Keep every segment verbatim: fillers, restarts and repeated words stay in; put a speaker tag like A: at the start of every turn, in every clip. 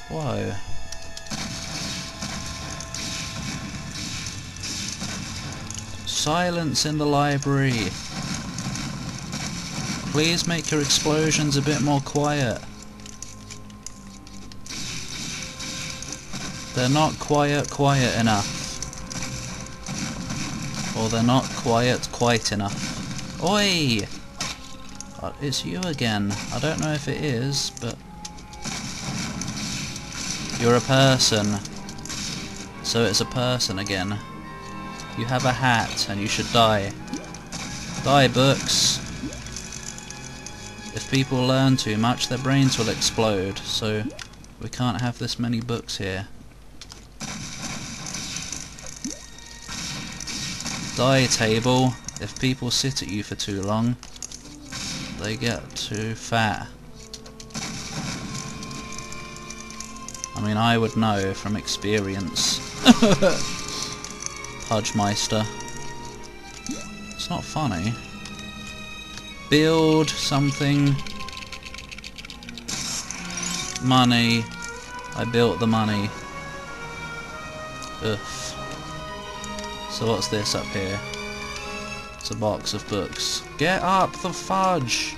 A: Whoa. Silence in the library. Please make your explosions a bit more quiet. They're not quiet quiet enough. Or they're not quiet quite enough. Oi! Uh, it's you again. I don't know if it is, but... You're a person. So it's a person again. You have a hat and you should die. Die, books. If people learn too much, their brains will explode, so we can't have this many books here. Die, table. If people sit at you for too long, they get too fat. I mean, I would know from experience. Pudgemeister. It's not funny. Build something. Money. I built the money. Ugh. So what's this up here? It's a box of books. Get up the fudge!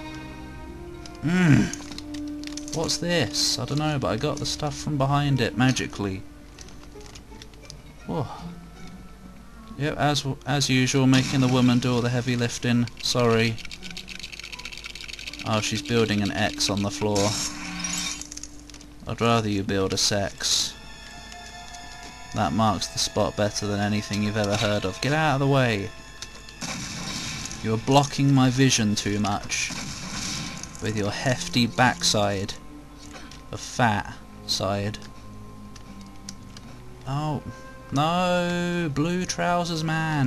A: Mmm. What's this? I don't know, but I got the stuff from behind it magically. Whoa. Yep, as as usual, making the woman do all the heavy lifting. Sorry. Oh, she's building an X on the floor. I'd rather you build a sex. That marks the spot better than anything you've ever heard of. Get out of the way! You're blocking my vision too much. With your hefty backside. A fat side. Oh. No! Blue trousers man!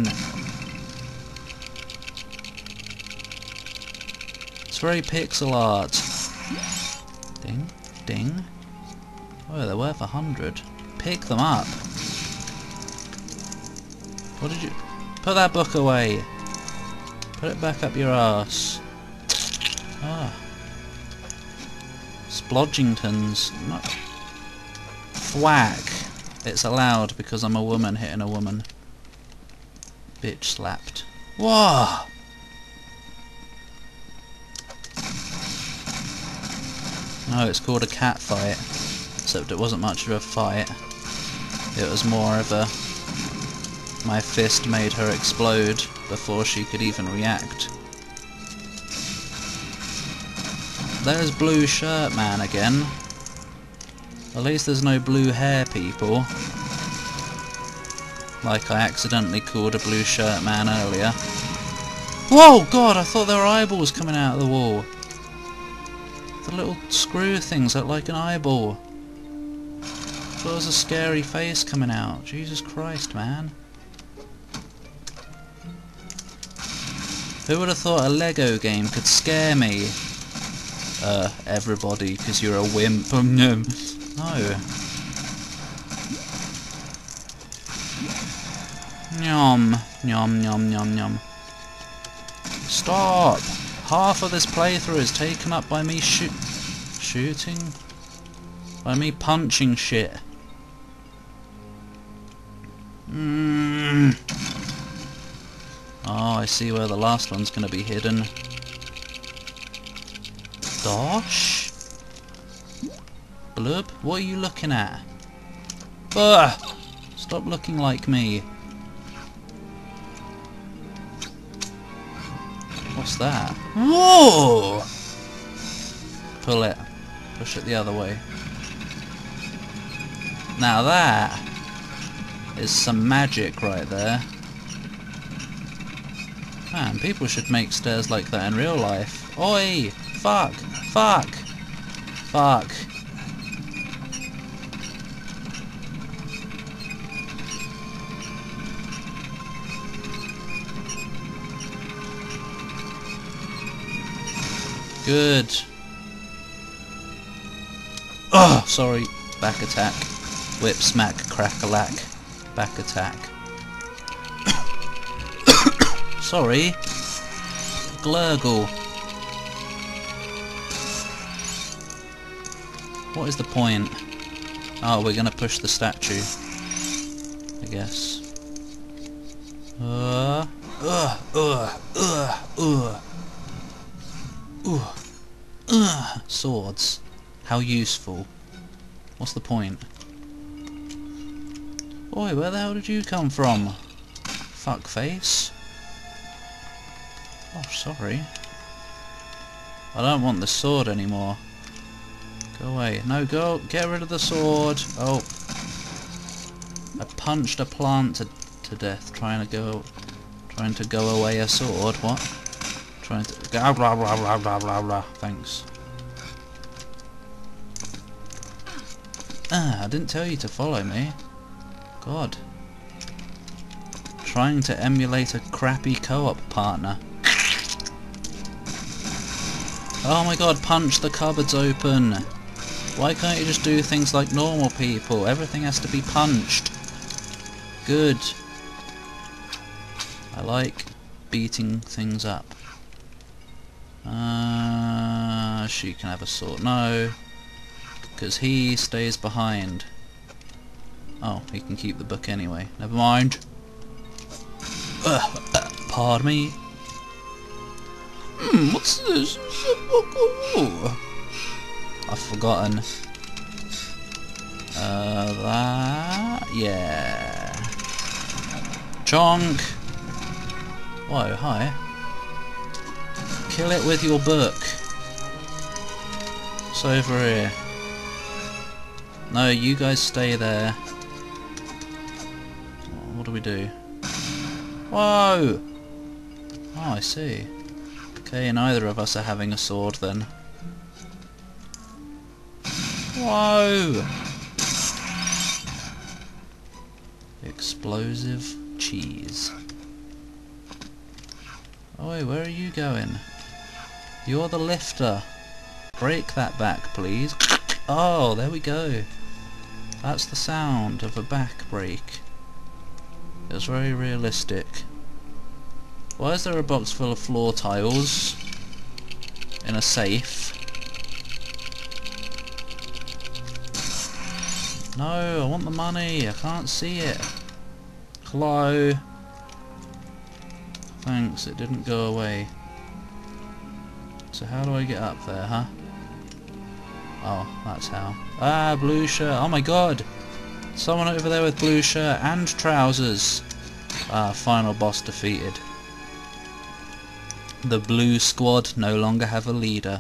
A: It's very pixel art. Ding, ding. Oh, they're worth a hundred. Pick them up. What did you... Put that book away. Put it back up your arse. Ah. Splodgingtons. No. Thwack. It's allowed because I'm a woman hitting a woman. Bitch slapped. Whoa! No, it's called a cat fight. Except it wasn't much of a fight. It was more of a... My fist made her explode before she could even react. There's Blue Shirt Man again. At least there's no blue hair people. Like I accidentally called a Blue Shirt Man earlier. Whoa, God, I thought there were eyeballs coming out of the wall. The little screw things look like an eyeball. I thought there was a scary face coming out. Jesus Christ, man. Who would have thought a Lego game could scare me? Uh, everybody, because you're a wimp. No. Nyom. Nyom, nyom, nyom, nyom. Stop! Half of this playthrough is taken up by me shoot... shooting? By me punching shit. Mm. Oh, I see where the last one's gonna be hidden. Dosh? Blub? What are you looking at? Ugh! Stop looking like me. What's that? Whoa! Pull it. Push it the other way. Now that is some magic right there. Man, people should make stairs like that in real life. Oi! Fuck! Fuck! Fuck! Good. Oh, sorry. Back attack. Whip, smack, crack-a-lack. Back attack. Sorry. Glurgle. What is the point? Oh, we're gonna push the statue, I guess. Uh, uh, uh, uh, uh, uh, uh. Swords. How useful. What's the point? Oi, where the hell did you come from? Fuckface. Oh, sorry. I don't want the sword anymore. Go away. No, go. Get rid of the sword. Oh. I punched a plant to, to death trying to go trying to go away a sword. What? Trying to blah blah blah blah blah blah blah. Thanks. Ah, I didn't tell you to follow me. God. Trying to emulate a crappy co-op partner. Oh my god, punch the cupboards open. Why can't you just do things like normal people? Everything has to be punched. Good. I like beating things up. Uh, she can have a sword. No. Because he stays behind. Oh, he can keep the book anyway. Never mind. Uh, uh, pardon me. Hmm, what's this? I've forgotten. Uh, that... yeah. Chonk! Whoa, hi. Kill it with your book. It's over here. No, you guys stay there. What do we do? Whoa! Oh, I see. Okay, neither of us are having a sword then. Whoa! Explosive cheese. Oi, where are you going? You're the lifter. Break that back, please. Oh, there we go. That's the sound of a back break. It was very realistic. Why is there a box full of floor tiles in a safe? No, I want the money. I can't see it. Hello. Thanks, it didn't go away. So how do I get up there, huh? Oh, that's how. Ah, blue shirt. Oh my god! Someone over there with blue shirt and trousers. Ah, final boss defeated. The blue squad no longer have a leader.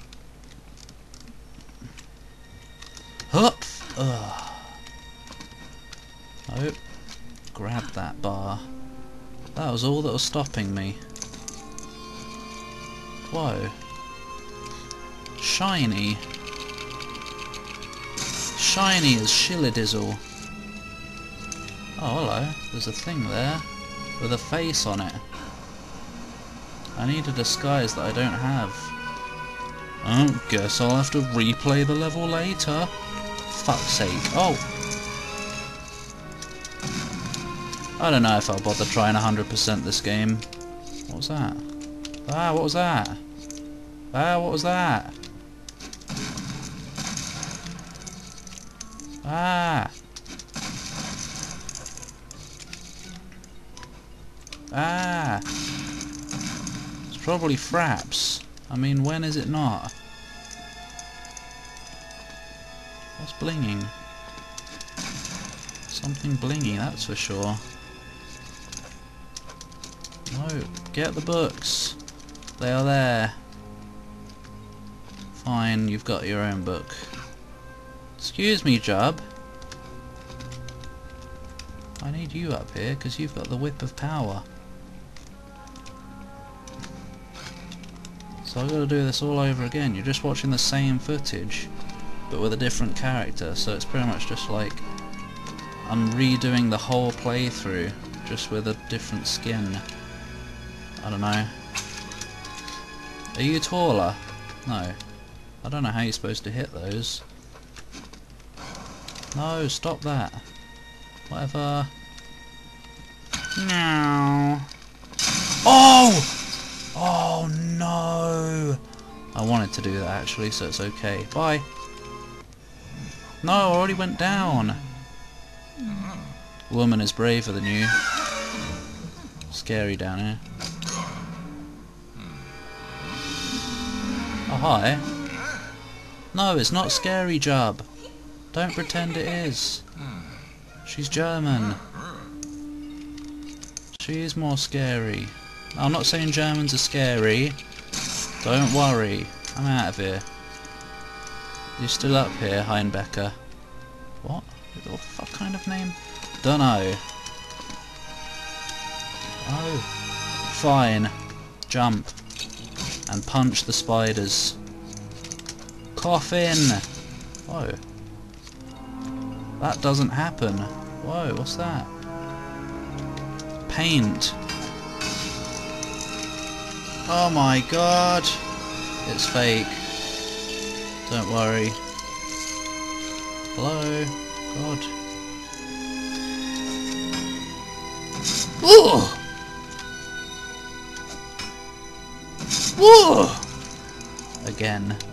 A: Hup! Ugh. Nope. Grab that bar. That was all that was stopping me. Whoa. Shiny. Shiny as shilladizzle. Oh, hello. There's a thing there with a face on it. I need a disguise that I don't have. Oh, guess I'll have to replay the level later. Fuck's sake. Oh! I don't know if I'll bother trying one hundred percent this game. What was that? Ah, what was that? Ah, what was that? Ah! Ah! It's probably fraps. I mean, when is it not? What's blinging? Something blingy, that's for sure. No, get the books. They are there. Fine, you've got your own book. Excuse me, Jub. I need you up here because you've got the whip of power. So I've got to do this all over again. You're just watching the same footage, but with a different character. So it's pretty much just like I'm redoing the whole playthrough, just with a different skin. I don't know. Are you taller? No. I don't know how you're supposed to hit those. No, stop that. Whatever. No. Oh! Oh no! I wanted to do that actually, so it's okay. Bye. No, I already went down. Woman is braver than you. Scary down here. Oh, hi. No, it's not scary, Jub. Don't pretend it is. She's German. She is more scary. I'm not saying Germans are scary. Don't worry. I'm out of here. You're still up here, Heinbecker. What? What the fuck kind of name? Dunno. Oh. Fine. Jump. And punch the spiders. Coffin! Whoa. That doesn't happen. Whoa, what's that? Paint. Oh my god! It's fake. Don't worry. Hello? God. Ooh! Whoa! Again.